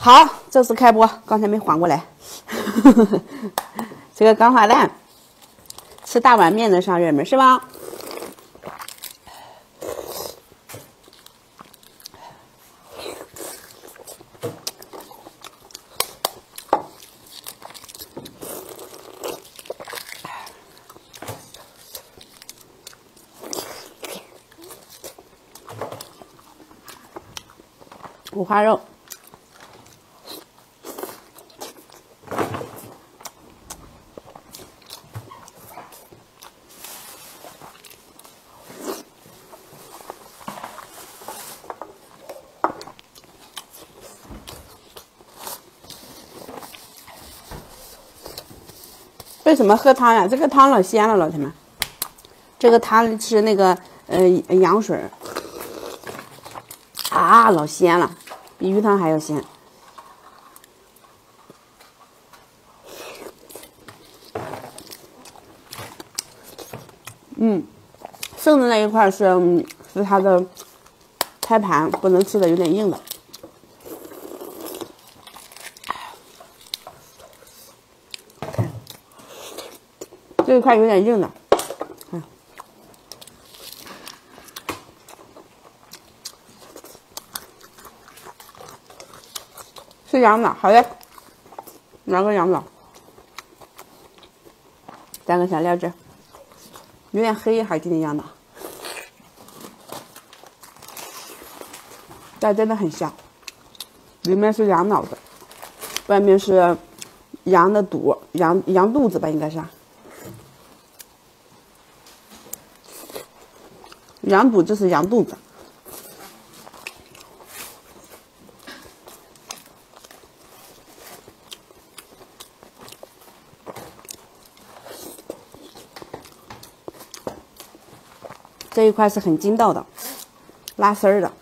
好，正式开播，刚才没缓过来。这个钢化蛋，吃大碗面的上热门是吧？五花肉。为什么喝汤呀？这个汤老鲜了，老铁们。这个汤是那个羊水啊，老鲜了，比鱼汤还要鲜。剩的那一块是它的胎盘，不能吃的有点硬的。这一块有点硬的，是羊脑，好嘞，拿个羊脑，加个小料汁，有点黑，还是那羊脑，但真的很香，里面是羊脑子，外面是羊的肚，羊肚子吧，应该是。羊肚就是羊肚子，这一块是很筋道的，拉丝儿的。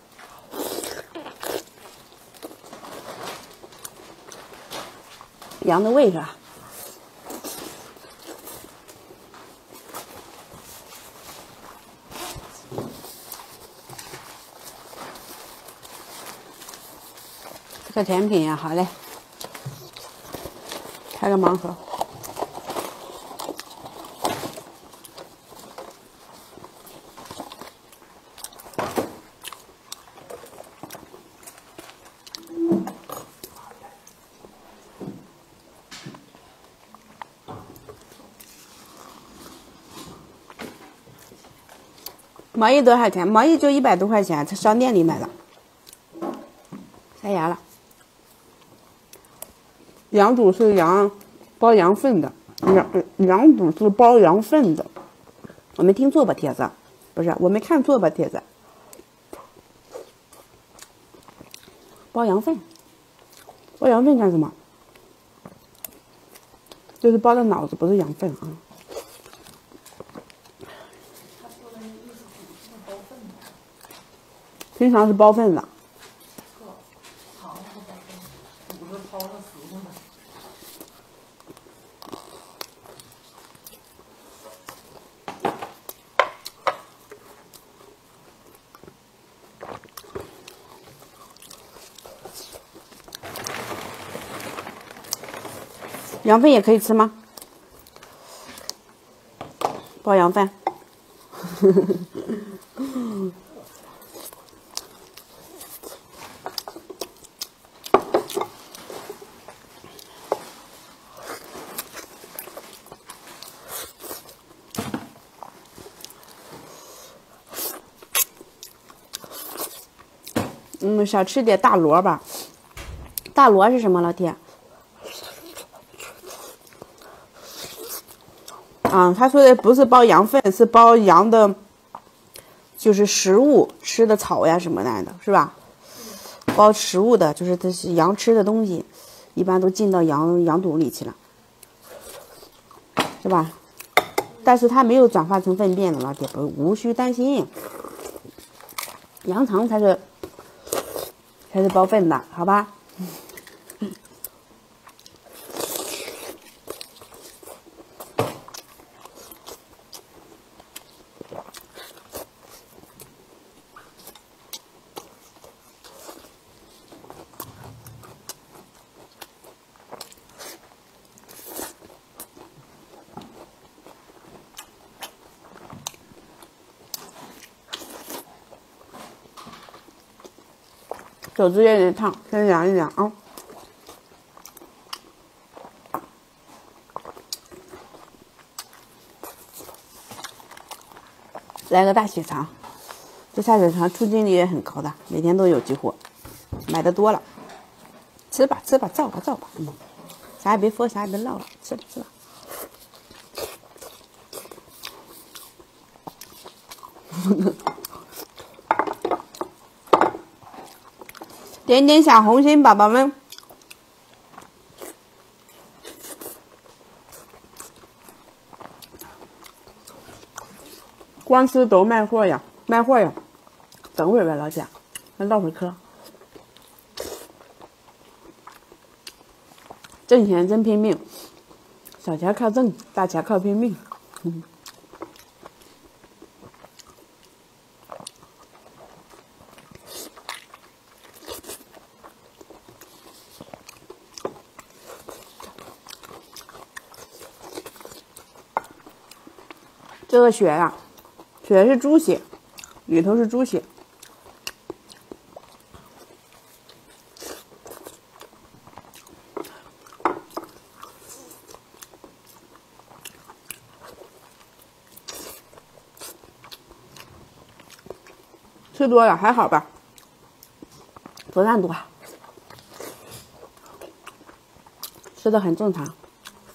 羊的胃是吧？这个甜品呀，好嘞，开个盲盒。毛衣多少钱？毛衣就100多块钱，在商店里买的。塞牙了。羊肚是包羊粪的，羊肚是包羊粪的。我没听错吧，帖子？不是，我没看错吧，帖子？包羊粪，包羊粪干什么？就是包的脑子，不是羊粪啊。平常是包粪的。羊粪也可以吃吗？包羊饭。少吃点大萝卜。大萝是什么，老铁？他说的不是包羊粪，是包羊的，就是食物吃的草呀什么的，是吧？包食物的，就是这是羊吃的东西，一般都进到羊肚里去了，是吧？但是它没有转化成粪便的，老铁无需担心。羊肠才是包粪的，好吧？ 肘子也有点烫，先凉一凉啊。来个大血肠，这大血肠出镜率也很高的，每天都有几货，买的多了。吃吧吃吧，造吧造吧，啥也别说，啥也别唠了，吃吧吃吧。点点小红心，宝宝们。光吃都卖货呀，卖货呀！等会儿吧，老贾，咱唠会儿嗑。挣钱真拼命，小钱靠挣，大钱靠拼命。这个血呀，血是猪血，里头是猪血。吃多了还好吧，不算多，吃的很正常。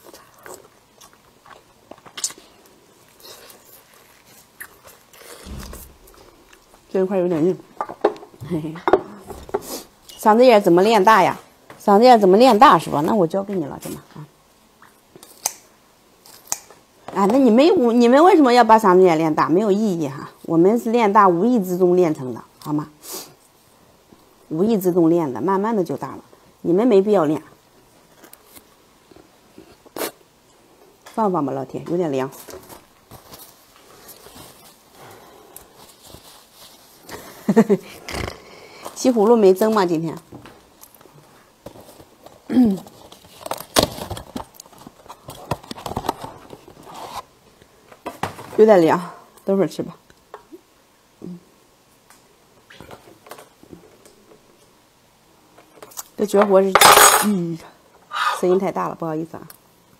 这一块有点硬，嘿嘿。嗓子眼怎么练大呀？嗓子眼怎么练大是吧？那我教给你了，怎么啊？啊，那你们为什么要把嗓子眼练大？没有意义哈。我们是练大，无意之中练成的，好吗？无意之中练的，慢慢的就大了。你们没必要练。放放吧，老铁，有点凉。西葫芦没蒸吗？今天？有点凉，等会儿吃吧。这绝活是，声音太大了，不好意思啊。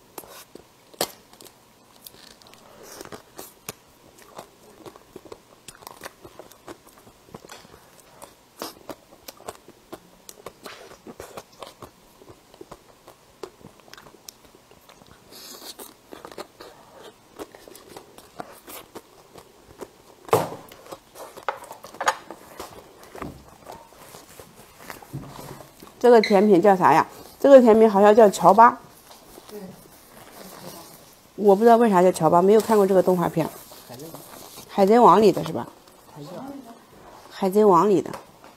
这个甜品叫啥呀？这个甜品好像叫乔巴。我不知道为啥叫乔巴，没有看过这个动画片。海贼王里的是吧？海贼王里的，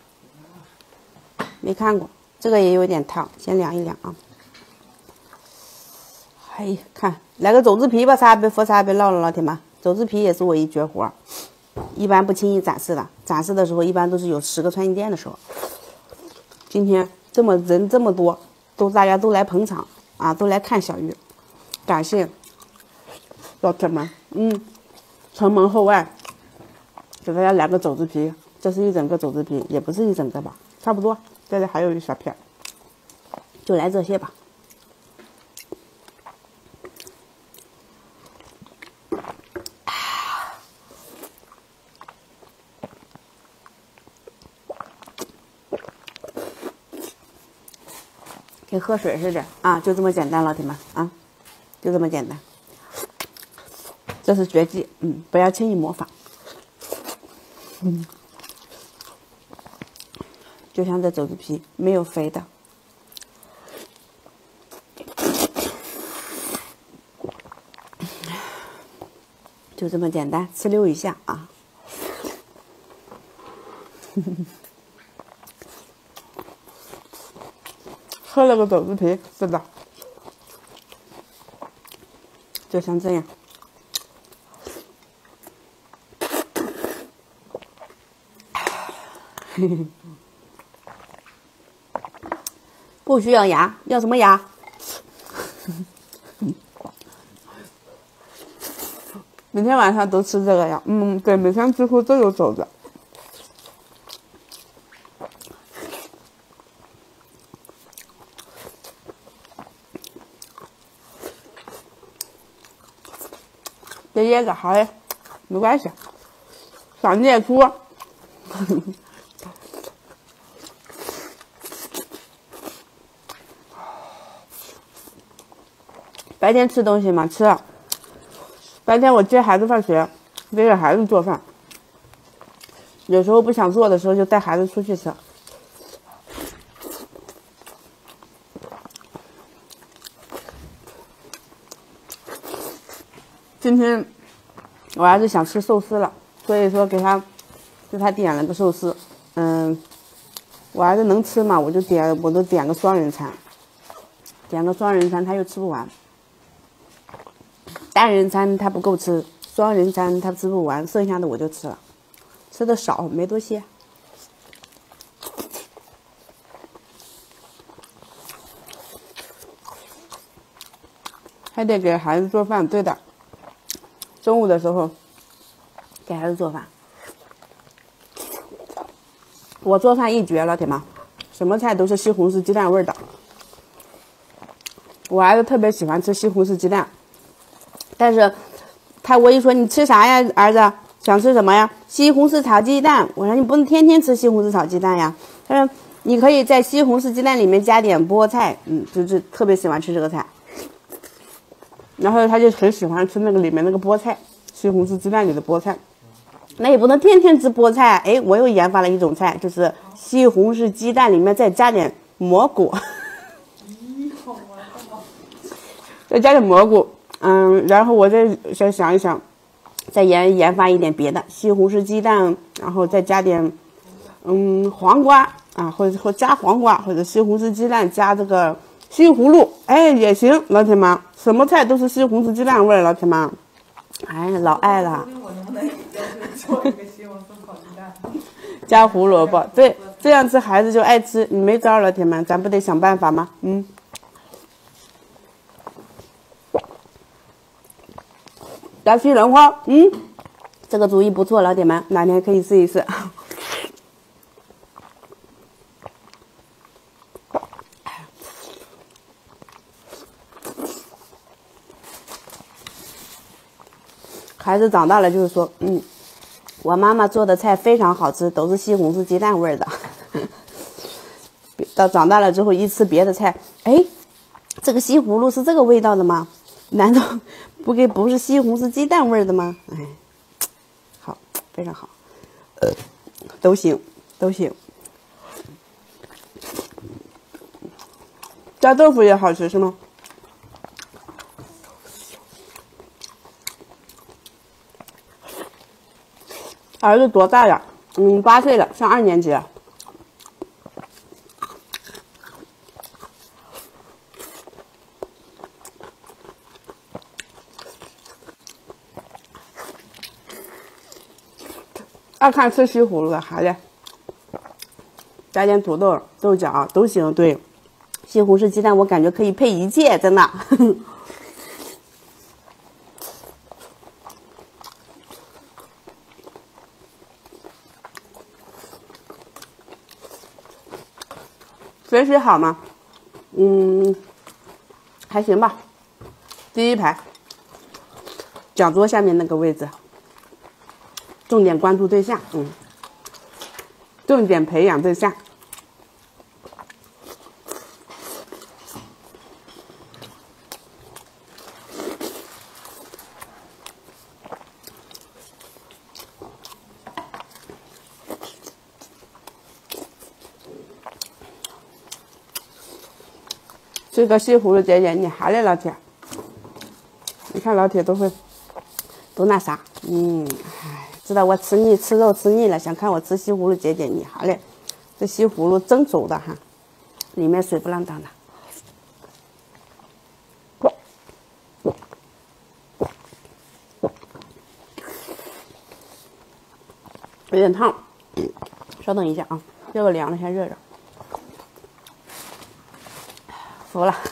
没看过。这个也有点烫，先凉一凉啊。哎，看来个肘子皮吧，啥也别说，啥也别唠了，老铁们。肘子皮也是我一绝活，一般不轻易展示的。展示的时候一般都是有10个穿衣店的时候。今天人这么多，大家都来捧场啊，都来看小鱼，感谢老铁们，承蒙厚爱，给大家来个肘子皮，这是一整个肘子皮，也不是一整个吧，差不多，这里还有一小片，就来这些吧。跟喝水似的啊，就这么简单，老铁们啊，就这么简单。这是绝技，不要轻易模仿。就像这肘子皮，没有肥的。就这么简单，吃溜一下啊。喝了个肘子皮，是的，就像这样。不需要牙，要什么牙？每天晚上都吃这个呀？对，每天几乎都有肘子。 再噎个好嘞，没关系，想念出。白天吃东西嘛，吃了。白天我接孩子放学，给孩子做饭。有时候不想做的时候，就带孩子出去吃。今天我儿子想吃寿司了，所以说给他点了个寿司。我儿子能吃嘛，我都点个双人餐，他又吃不完。单人餐他不够吃，双人餐他吃不完，剩下的我就吃了，吃的少没多些。还得给孩子做饭，对的。中午的时候给孩子做饭，我做饭一绝，老铁们，什么菜都是西红柿鸡蛋味的。我儿子特别喜欢吃西红柿鸡蛋，但是我一说你吃啥呀，儿子想吃什么呀？西红柿炒鸡蛋。我说你不能天天吃西红柿炒鸡蛋呀。他说你可以在西红柿鸡蛋里面加点菠菜，就是特别喜欢吃这个菜。然后他就很喜欢吃那个里面那个菠菜，西红柿鸡蛋里的菠菜。那也不能天天吃菠菜。哎，我又研发了一种菜，就是西红柿鸡蛋里面再加点蘑菇，再加点蘑菇。然后我再想一想，再研发一点别的，西红柿鸡蛋，然后再加点黄瓜啊，或者加黄瓜，或者西红柿鸡蛋加这个西葫芦，哎也行，老铁们，什么菜都是西红柿鸡蛋味儿，老铁们，哎老爱了。 我能不能做一个西红柿炒鸡蛋？ 加胡萝卜，对，这样子孩子就爱吃。你没招，老铁们，咱不得想办法吗？加西兰花，这个主意不错，老铁们，哪天可以试一试。孩子长大了就是说，我妈妈做的菜非常好吃，都是西红柿鸡蛋味儿的。到长大了之后一吃别的菜，哎，这个西葫芦是这个味道的吗？难道不是西红柿鸡蛋味儿的吗？哎，好，非常好，都行。加豆腐也好吃是吗？儿子多大了？8岁了，上2年级了。爱看吃西葫芦的，好嘞，加点土豆、豆角都行。对，西红柿鸡蛋我感觉可以配一切，真的。学习好吗？还行吧。第1排，讲桌下面那个位置。重点关注对象，重点培养对象。这个西葫芦姐姐，你好嘞，老铁。你看老铁都那啥，知道我吃肉吃腻了，想看我吃西葫芦姐姐，你好嘞。这西葫芦蒸熟的哈，里面水不浪当的。有点烫，稍等一下啊，热个凉了，先热热。服了。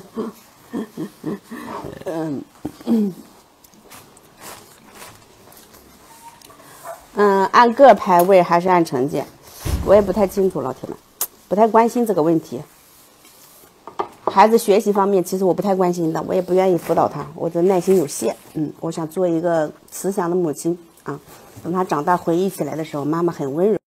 按个排位还是按成绩？我也不太清楚，老铁们，不太关心这个问题。 孩子学习方面，其实我不太关心的，我也不愿意辅导他，我的耐心有限。我想做一个慈祥的母亲啊。等他长大回忆起来的时候，妈妈很温柔。